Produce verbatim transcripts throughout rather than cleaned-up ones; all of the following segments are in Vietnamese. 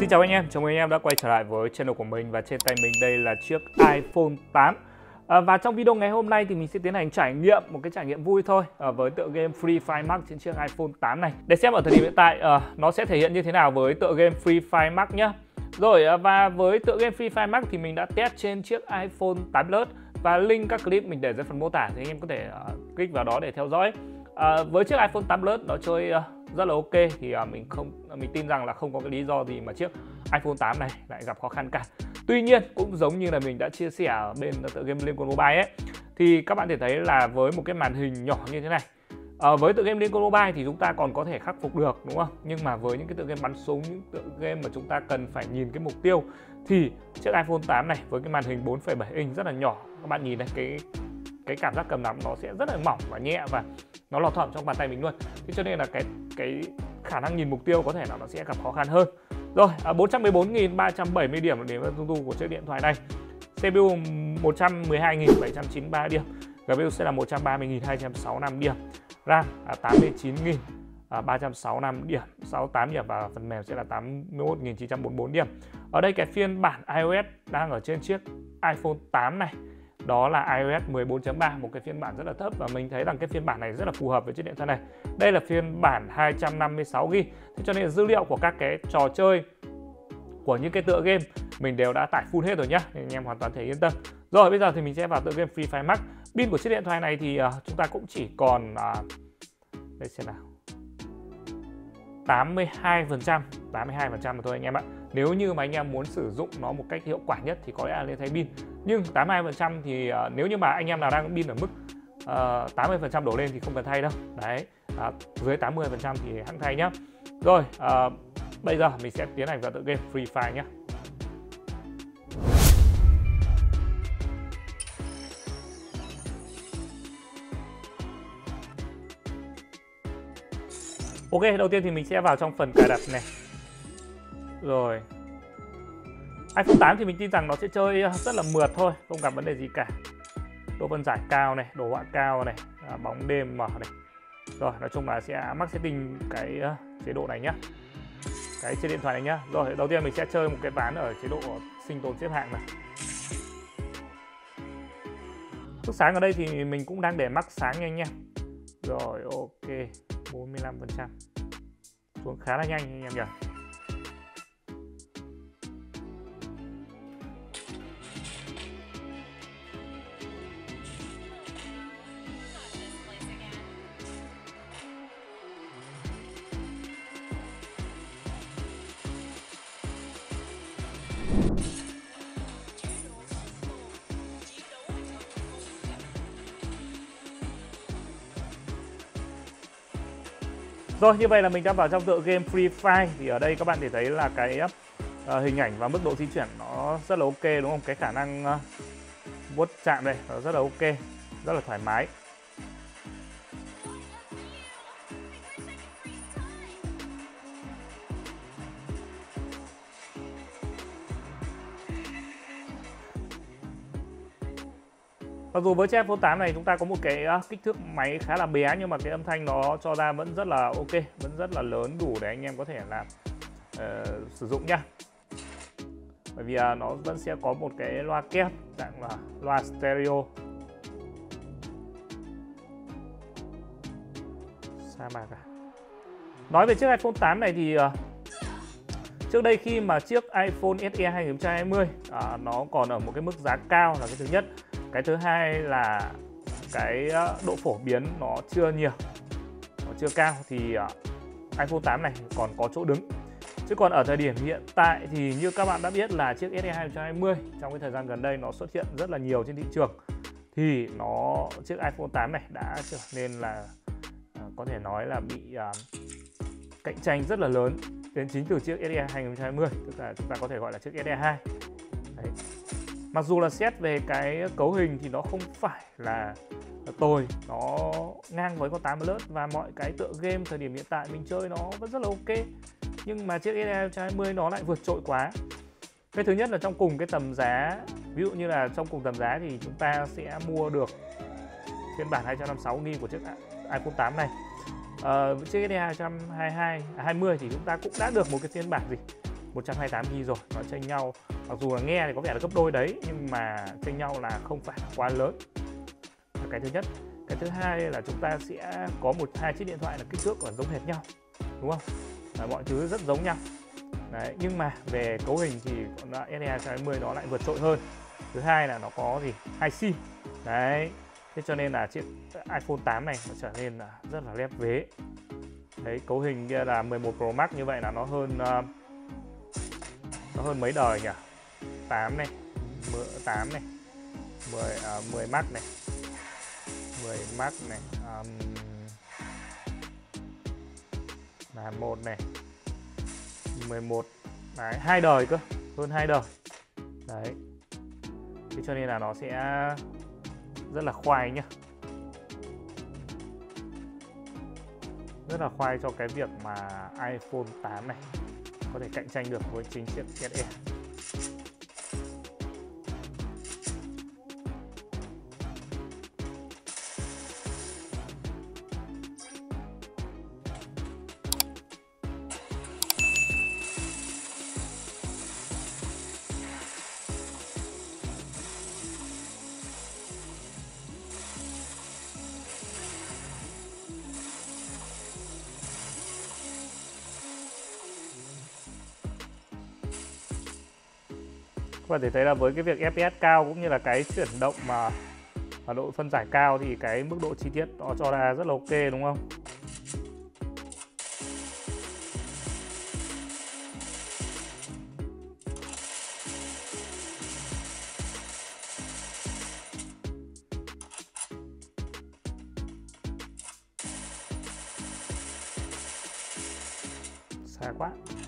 Xin chào anh em, chào mừng anh em đã quay trở lại với channel của mình. Và trên tay mình đây là chiếc iPhone tám. à, Và trong video ngày hôm nay thì mình sẽ tiến hành trải nghiệm một cái trải nghiệm vui thôi à, với tựa game Free Fire Max trên chiếc iPhone tám này, để xem ở thời điểm hiện tại à, nó sẽ thể hiện như thế nào với tựa game Free Fire Max nhé. Rồi à, và với tựa game Free Fire Max thì mình đã test trên chiếc iPhone tám Plus, và link các clip mình để dưới phần mô tả thì anh em có thể uh, click vào đó để theo dõi. uh, Với chiếc iPhone tám Plus nó chơi uh, rất là ok, thì uh, mình không mình tin rằng là không có cái lý do gì mà chiếc iPhone tám này lại gặp khó khăn cả. Tuy nhiên cũng giống như là mình đã chia sẻ ở bên tựa game Liên Quân Mobile ấy, thì các bạn thể thấy là với một cái màn hình nhỏ như thế này, uh, với tựa game Liên Quân Mobile thì chúng ta còn có thể khắc phục được, đúng không? Nhưng mà với những cái tựa game bắn súng, những tựa game mà chúng ta cần phải nhìn cái mục tiêu, thì chiếc iPhone tám này với cái màn hình bốn phẩy bảy inch rất là nhỏ, các bạn nhìn này, cái cái cảm giác cầm nắm nó sẽ rất là mỏng và nhẹ, và nó lọt thỏm trong bàn tay mình luôn. Thế cho nên là cái cái khả năng nhìn mục tiêu có thể là nó sẽ gặp khó khăn hơn. Rồi, à, bốn trăm mười bốn nghìn ba trăm bảy mươi điểm là điểm dung thu của chiếc điện thoại này. xê pê u một trăm mười hai nghìn bảy trăm chín mươi ba điểm, giê pê u sẽ là một trăm ba mươi nghìn hai trăm sáu mươi lăm điểm, RAM là tám mươi chín nghìn ba trăm sáu mươi lăm điểm, sáu mươi tám điểm, và phần mềm sẽ là tám mươi mốt nghìn chín trăm bốn mươi bốn điểm. Ở đây cái phiên bản iOS đang ở trên chiếc iPhone tám này đó là iOS mười bốn chấm ba, một cái phiên bản rất là thấp, và mình thấy rằng cái phiên bản này rất là phù hợp với chiếc điện thoại này. Đây là phiên bản hai trăm năm mươi sáu gi ga bai, thế cho nên dữ liệu của các cái trò chơi của những cái tựa game mình đều đã tải full hết rồi nhá, nên anh em hoàn toàn thể yên tâm. Rồi bây giờ thì mình sẽ vào tựa game Free Fire Max. Pin của chiếc điện thoại này thì uh, chúng ta cũng chỉ còn uh, đây xem nào, tám mươi hai phần trăm tám mươi hai phần trăm mà thôi anh em ạ. Nếu như mà anh em muốn sử dụng nó một cách hiệu quả nhất thì có lẽ là lên thay pin. Nhưng tám mươi hai phần trăm thì uh, nếu như mà anh em nào đang pin ở mức uh, tám mươi phần trăm đổ lên thì không cần thay đâu. Đấy, uh, dưới tám mươi phần trăm thì hãng thay nhá. Rồi, uh, bây giờ mình sẽ tiến hành vào tựa game Free Fire nhé. Ok, đầu tiên thì mình sẽ vào trong phần cài đặt này. Rồi, iPhone tám thì mình tin rằng nó sẽ chơi rất là mượt thôi, không gặp vấn đề gì cả. Độ phân giải cao này, đồ họa cao này, à, bóng đêm mở này. Rồi, nói chung là sẽ max setting cái uh, chế độ này nhá, cái trên điện thoại này nhá. Rồi, đầu tiên mình sẽ chơi một cái ván ở chế độ sinh tồn xếp hạng này. Mức sáng ở đây thì mình cũng đang để max sáng nha anh em. Rồi, ok, bốn mươi lăm phần trăm, xuống khá là nhanh anh em nhỉ. Rồi, như vậy là mình đã vào trong tựa game Free Fire. Thì ở đây các bạn thể thấy là cái uh, hình ảnh và mức độ di chuyển nó rất là ok, đúng không? Cái khả năng uh, vuốt chạm đây nó rất là ok, rất là thoải mái. Mặc dù với chiếc iPhone tám này chúng ta có một cái kích thước máy khá là bé, nhưng mà cái âm thanh nó cho ra vẫn rất là ok, vẫn rất là lớn, đủ để anh em có thể là uh, sử dụng nhá. Bởi vì uh, nó vẫn sẽ có một cái loa kép dạng là loa stereo. Sa mạc à. Nói về chiếc iPhone tám này thì uh, trước đây khi mà chiếc iPhone ét e hai không hai không uh, nó còn ở một cái mức giá cao là cái thứ nhất. Cái thứ hai là cái độ phổ biến nó chưa nhiều, nó chưa cao, thì iPhone tám này còn có chỗ đứng. Chứ còn ở thời điểm hiện tại thì như các bạn đã biết là chiếc ét e hai không hai không trong cái thời gian gần đây nó xuất hiện rất là nhiều trên thị trường, thì nó chiếc iPhone tám này đã trở nên là có thể nói là bị uh, cạnh tranh rất là lớn đến chính từ chiếc ét e hai không hai không, tức là chúng ta có thể gọi là chiếc ét e hai. Đấy. Mặc dù là xét về cái cấu hình thì nó không phải là tồi, nó ngang với con tám Plus, và mọi cái tựa game thời điểm hiện tại mình chơi nó vẫn rất là ok. Nhưng mà chiếc ét e hai không hai không nó lại vượt trội quá. Cái thứ nhất là trong cùng cái tầm giá, ví dụ như là trong cùng tầm giá thì chúng ta sẽ mua được phiên bản hai trăm năm mươi sáu gi ga bai của chiếc iPhone tám này. Uh, chiếc ét e hai hai hai hai mươi thì chúng ta cũng đã được một cái phiên bản gì một trăm hai mươi tám gi-ga-bai rồi, nó chênh nhau, mặc dù là nghe thì có vẻ là gấp đôi đấy nhưng mà chênh nhau là không phải quá lớn. Là cái thứ nhất. Cái thứ hai là chúng ta sẽ có một hai chiếc điện thoại là kích thước là giống hệt nhau, đúng không? Là mọi thứ rất giống nhau. Đấy, nhưng mà về cấu hình thì con ét e hai hai mươi nó lại vượt trội hơn. Thứ hai là nó có gì? hai sim. Đấy. Thế cho nên là chiếc iPhone tám này nó trở nên là rất là lép vế. Đấy, cấu hình kia là mười một Pro Max, như vậy là nó hơn uh, nó hơn mấy đời nhỉ? tám này, tám này, mười, uh, mười Max này, mười Max này, um, là một này, mười một, đấy, hai đời cơ, hơn hai đời. Đấy. Thế cho nên là nó sẽ rất là khoai nhá. Rất là khoai cho cái việc mà iPhone tám này có thể cạnh tranh được với chính chiếc ét e. Các bạn thể thấy là với cái việc ép pê ét cao cũng như là cái chuyển động mà và độ phân giải cao thì cái mức độ chi tiết nó cho ra rất là ok, đúng không? Xa quá.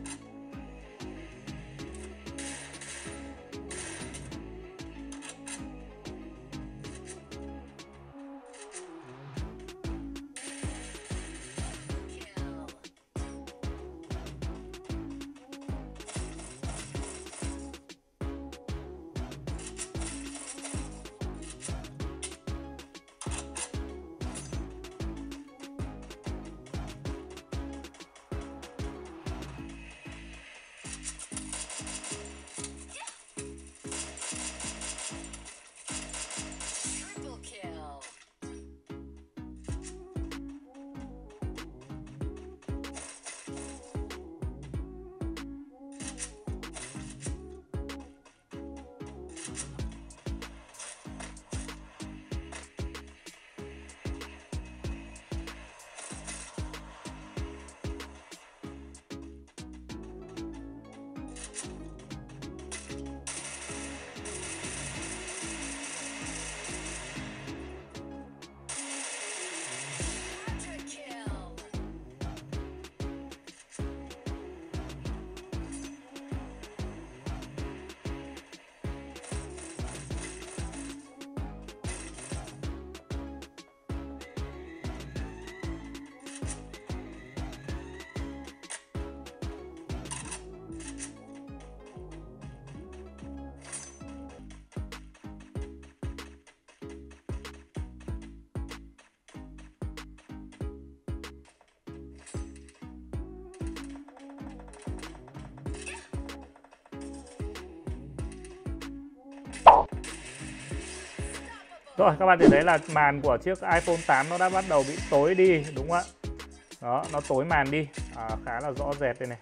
Rồi, các bạn thể thấy là màn của chiếc iPhone tám nó đã bắt đầu bị tối đi, đúng không ạ? Đó, nó tối màn đi, à, khá là rõ rệt đây này.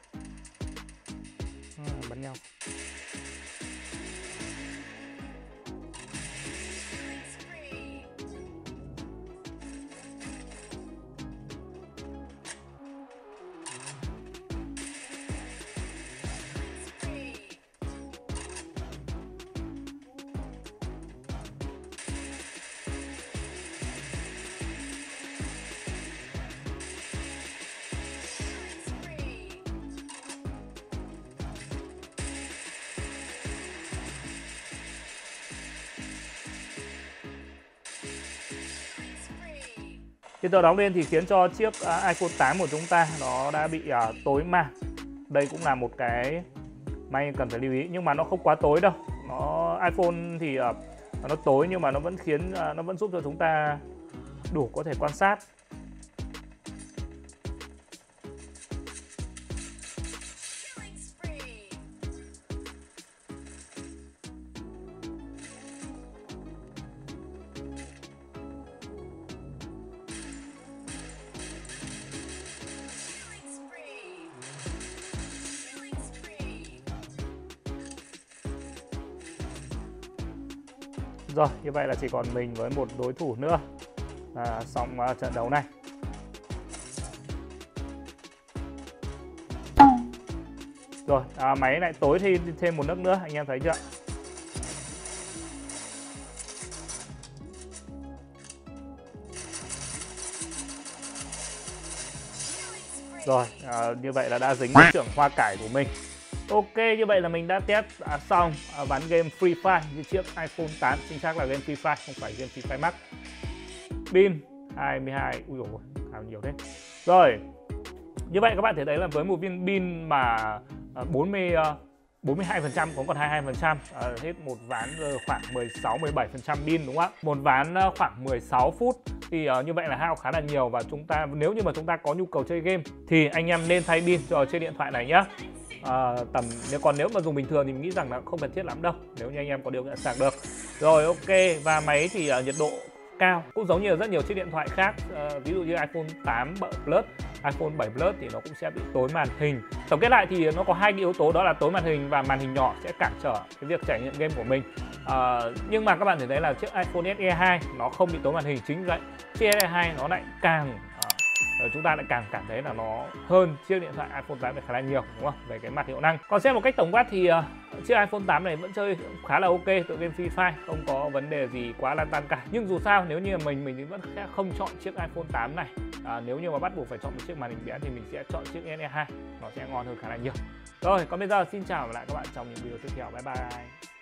À, bắn nhau. Khi tôi đóng lên thì khiến cho chiếc iPhone tám của chúng ta nó đã bị uh, tối màn. Đây cũng là một cái mà anh cần phải lưu ý, nhưng mà nó không quá tối đâu. Nó iPhone thì uh, nó tối nhưng mà nó vẫn khiến uh, nó vẫn giúp cho chúng ta đủ có thể quan sát. Rồi, như vậy là chỉ còn mình với một đối thủ nữa à, xong uh, trận đấu này. Rồi, à, máy lại tối thì thêm một nước nữa, anh em thấy chưa? Rồi, à, như vậy là đã dính với trưởng hoa cải của mình. Ok, như vậy là mình đã test à, xong à, ván game Free Fire như chiếc iPhone tám, chính xác là game Free Fire, không phải game Free Fire Max. Pin hai mươi hai, ui dồi ôi, khá nhiều thế. Rồi, như vậy các bạn thấy đấy là với một viên pin mà à, bốn mươi, bốn mươi hai phần trăm cũng còn hai mươi hai phần trăm, à, hết một ván khoảng mười sáu mười bảy phần trăm pin đúng không ạ? Một ván khoảng mười sáu phút thì uh, như vậy là hao khá là nhiều, và chúng ta nếu như mà chúng ta có nhu cầu chơi game thì anh em nên thay pin cho trên điện thoại này nhá. À, tầm nếu còn nếu mà dùng bình thường thì mình nghĩ rằng là không cần thiết lắm đâu, nếu như anh em có điều kiện sạc được. Rồi ok, và máy thì uh, nhiệt độ cao cũng giống như là rất nhiều chiếc điện thoại khác, uh, ví dụ như iPhone tám Plus, iPhone bảy Plus thì nó cũng sẽ bị tối màn hình. Tổng kết lại thì nó có hai cái yếu tố, đó là tối màn hình và màn hình nhỏ sẽ cản trở cái việc trải nghiệm game của mình. Uh, nhưng mà các bạn thấy đấy là chiếc iPhone ét e hai nó không bị tối màn hình, chính vậy chiếc ét e hai nó lại càng uh, chúng ta lại càng cảm thấy là nó hơn chiếc điện thoại iPhone tám này khá là nhiều, đúng không? Về cái mặt hiệu năng. Còn xem một cách tổng quát thì uh, chiếc iPhone tám này vẫn chơi khá là ok, tựa game Free Fire không có vấn đề gì quá là tan cả. Nhưng dù sao nếu như mình mình vẫn sẽ không chọn chiếc iPhone tám này. À, nếu như mà bắt buộc phải chọn một chiếc màn hình bé thì mình sẽ chọn chiếc ét e hai, nó sẽ ngon hơn khá là nhiều. Rồi, còn bây giờ xin chào và lại các bạn trong những video tiếp theo. Bye bye.